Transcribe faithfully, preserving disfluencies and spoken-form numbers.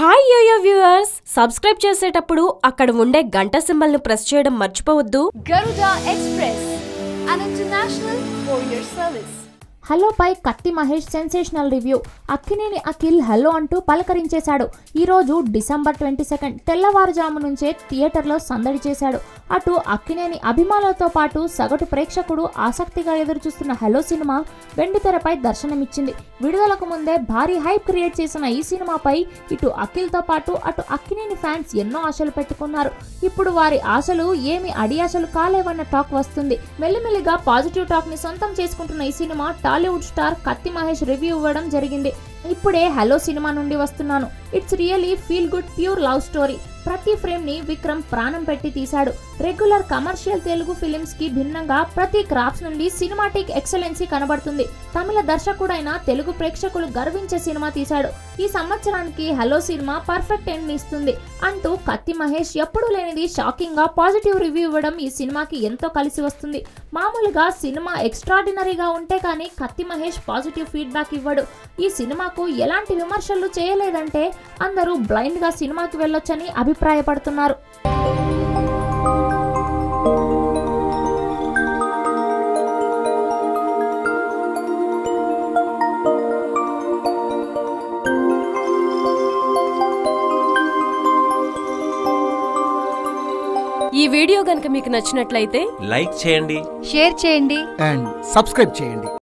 Hi yo-yo viewers, subscribe చేసేటప్పుడు అక్కడ ఉండే గంట సింబల్ ను ప్రెస్ చేయడం మర్చిపోవద్దు. Garuda Express, an international courier service. Hello పై Kathi Mahesh sensational review. Akkineni Akhil hello అంటూ పలకరించేశాడు. ఈరోజు డిసెంబర్ ట్వంటీ సెకండ్ తెల్లవారుజాము నుంచే థియేటర్లో సందడి చేశాడు. అటు అక్కినేని అభిమానులతో పాటు సగటు ప్రేక్షకుడు ఆసక్తిగా ఎదురుచూస్తున్న హలో సినిమా వెండితెరపై దర్శనమిచ్చింది. విడుదలకు ముందే భారీ హైప్ క్రియేట్ చేసిన ఈ సినిమాపై ఇటు అఖిల్తో పాటు అటు అక్కినేని ఫ్యాన్స్ ఎన్నో ఆశలు పెట్టుకున్నారు. ఇప్పుడు వారి ఆశలు ఏమి అడియాశలు కాలేవన్న టాక్ వస్తుంది. మెల్లిమెల్లిగా పాజిటివ్ టాక్ ని సొంతం చేసుకుంటున్న ఈ cinema Tollywood star Kathi Mahesh review ఇవ్వడం జరిగింది. ఇప్పుడే హలో సినిమా నుండి వస్తున్నాను. It's really feel good pure love story. ప్రతి ఫ్రేమ్ ని విక్రమ్ ప్రాణం పెట్టి తీశాడు. రెగ్యులర్ కమర్షియల్ తెలుగు ఫిలిమ్స్ కి భిన్నంగా ప్రతి క్రాఫ్ట్స్ నుండి సినిమాటిక్ ఎక్సలెన్సీ కనబడుతుంది. తమిళ దర్శకుడైన తెలుగు ప్రేక్షకులు గర్వించే సినిమా తీశాడు. ఈ సంవత్సరానికి హలో సినిమా పర్ఫెక్ట్ ఎండ్ ఇస్తుంది అంటూ కత్తి మహేష్ ఎప్పుడూ లేనిది షాకింగ్ గా పాజిటివ్ రివ్యూ ఇవ్వడం ఈ సినిమాకి ఎంతో కలిసి వస్తుంది. మామూలుగా సినిమా ఎక్స్ట్రాడినరీగా ఉంటే కానీ కత్తి మహేష్ పాజిటివ్ ఫీడ్బ్యాక్ ఇవ్వడు. ఈ సినిమాకు ఎలాంటి విమర్శలు చేయలేదంటే అందరూ బ్లైండ్ గా సినిమాకి వెళ్ళొచ్చని అభిప్రాయపడుతున్నారు. ఈ వీడియో గనుక మీకు నచ్చినట్లయితే లైక్ చేయండి, షేర్ చేయండి అండ్ సబ్స్క్రైబ్ చేయండి.